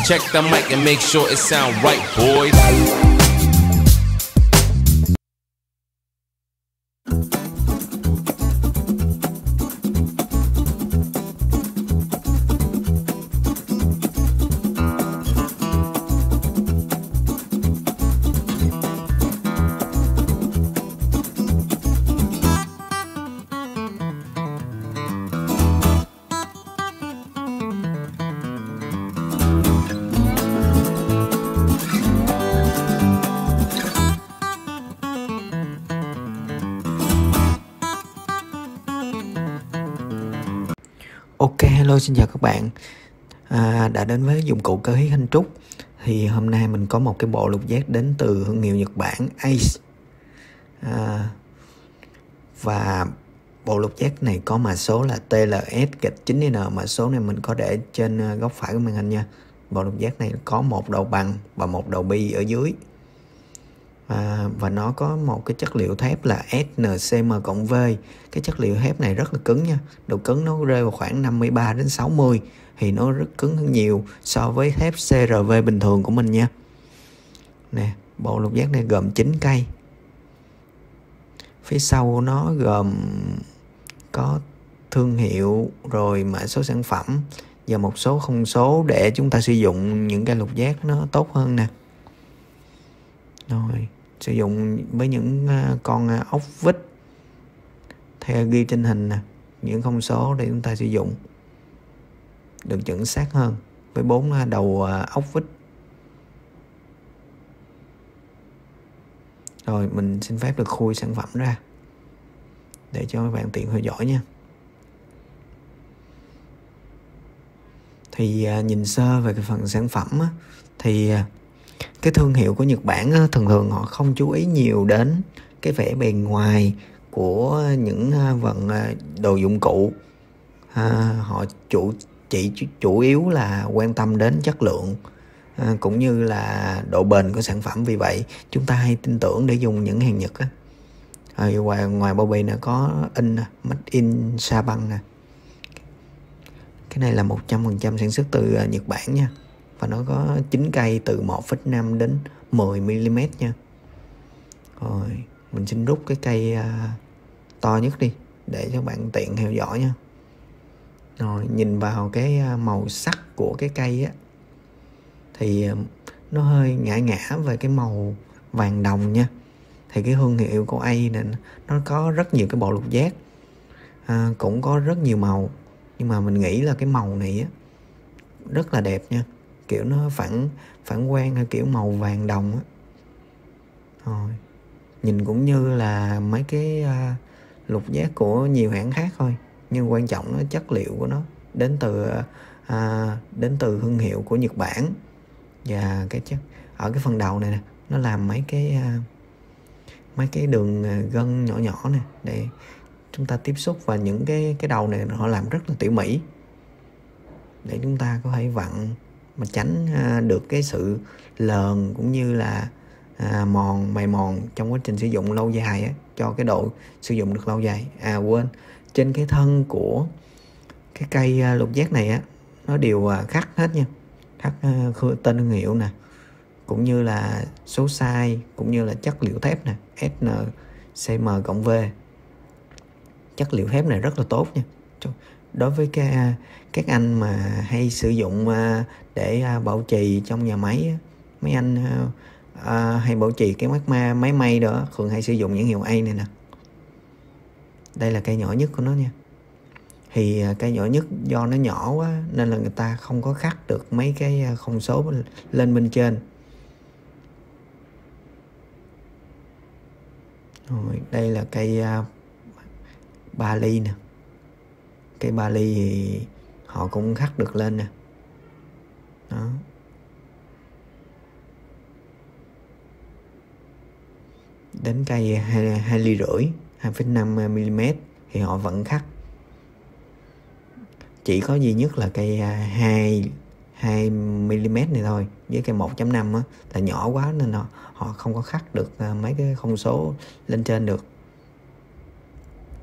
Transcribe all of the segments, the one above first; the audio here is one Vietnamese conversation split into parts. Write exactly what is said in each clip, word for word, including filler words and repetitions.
Check the mic and make sure it sound right, boys. Ok, hello, xin chào các bạn à, đã đến với dụng cụ cơ khí Thanh Trúc. Thì hôm nay mình có một cái bộ lục giác đến từ thương hiệu Nhật Bản Ace à, và bộ lục giác này có mã số là T L S chín N. Mã số này mình có để trên góc phải của màn hình nha. Bộ lục giác này có một đầu bằng và một đầu bi ở dưới à, và nó có một cái chất liệu thép là S N C M cộng V. Cái chất liệu thép này rất là cứng nha, độ cứng nó rơi vào khoảng năm mươi ba đến sáu mươi, thì nó rất cứng hơn nhiều so với thép C R V bình thường của mình nha. Nè, bộ lục giác này gồm chín cây. Phía sau nó gồm có thương hiệu, rồi mã số sản phẩm và một số thông số để chúng ta sử dụng những cái lục giác nó tốt hơn nè. Rồi, sử dụng với những con ốc vít theo ghi trên hình nè, những thông số để chúng ta sử dụng được chuẩn xác hơn với bốn đầu ốc vít. Rồi mình xin phép được khui sản phẩm ra để cho các bạn tiện theo dõi nha. Thì à, nhìn sơ về cái phần sản phẩm á, thì à, cái thương hiệu của Nhật Bản á, thường thường họ không chú ý nhiều đến cái vẻ bề ngoài của những vận đồ dụng cụ. À, họ chủ chỉ chủ yếu là quan tâm đến chất lượng à, cũng như là độ bền của sản phẩm. Vì vậy chúng ta hay tin tưởng để dùng những hàng Nhật á. À, ngoài ngoài bao bì này có in made in Japan nè. Cái này là một trăm phần trăm sản xuất từ Nhật Bản nha, và nó có chín cây từ một phẩy năm đến mười mi li mét nha. Rồi mình xin rút cái cây uh, to nhất đi để cho bạn tiện theo dõi nha. Rồi nhìn vào cái màu sắc của cái cây á, thì nó hơi ngã ngã về cái màu vàng đồng nha. Thì cái thương hiệu của A này nó có rất nhiều cái bộ lục giác à, cũng có rất nhiều màu, nhưng mà mình nghĩ là cái màu này á rất là đẹp nha, kiểu nó phản phản quang theo kiểu màu vàng đồng á. Rồi nhìn cũng như là mấy cái uh, lục giác của nhiều hãng khác thôi, nhưng quan trọng nó chất liệu của nó đến từ uh, đến từ thương hiệu của Nhật Bản. Và cái chất ở cái phần đầu này nè, nó làm mấy cái uh, mấy cái đường gân nhỏ nhỏ nè để chúng ta tiếp xúc, và những cái cái đầu này họ làm rất là tỉ mỉ để chúng ta có thể vặn mà tránh uh, được cái sự lờn cũng như là à, mòn mày mòn trong quá trình sử dụng lâu dài á, cho cái độ sử dụng được lâu dài. À quên, trên cái thân của cái cây uh, lục giác này á, nó đều uh, khắc hết nha, khắc uh, tên thương hiệu nè, cũng như là số size, cũng như là chất liệu thép nè, S N C M cộng V. Chất liệu thép này rất là tốt nha, đối với cái, các anh mà hay sử dụng uh, để uh, bảo trì trong nhà máy. Mấy anh uh, uh, hay bảo trì cái mắt ma, máy may đó thường hay sử dụng những hiệu A này nè. Đây là cây nhỏ nhất của nó nha. Thì uh, cây nhỏ nhất do nó nhỏ quá nên là người ta không có khắc được mấy cái thông số lên bên trên. Rồi, đây là cây uh, ba ly nè. Cây ba ly thì họ cũng khắc được lên nè. Đó. Đến cây hai ly rưỡi, hai phẩy năm mi li mét thì họ vẫn khắc. Chỉ có duy nhất là cây hai hai mi li mét này thôi, với cây một chấm năm á là nhỏ quá nên họ, họ không có khắc được mấy cái thông số lên trên được.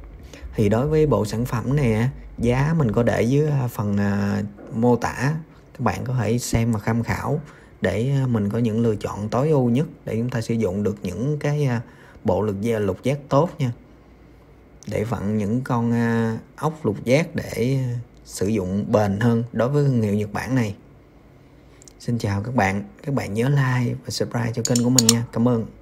Thì đối với bộ sản phẩm này giá mình có để dưới phần mô tả các bạn có thể xem và tham khảo để mình có những lựa chọn tối ưu nhất để chúng ta sử dụng được những cái bộ lục giác, lục giác tốt nha, để vặn những con ốc lục giác để sử dụng bền hơn đối với thương hiệu Nhật Bản này. Xin chào các bạn, các bạn nhớ like và subscribe cho kênh của mình nha. Cảm ơn.